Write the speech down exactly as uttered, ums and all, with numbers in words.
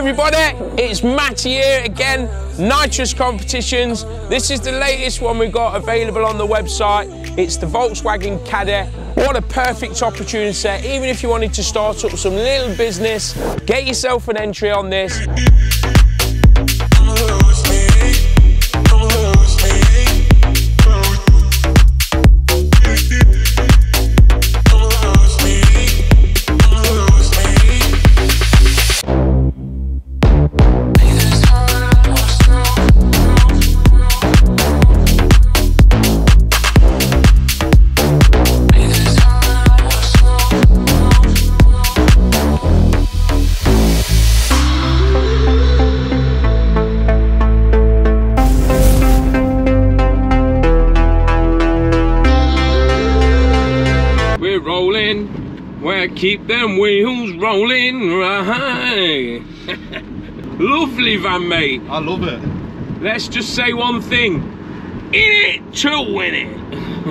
everybody, it's Matty here again, Nitrous Competitions. This is the latest one we've got available on the website. It's the Volkswagen Caddy. What a perfect opportunity, even if you wanted to start up some little business, get yourself an entry on this. Rolling, where keep them wheels rolling, right? Lovely van, mate. I love it. Let's just say one thing: in it to win it.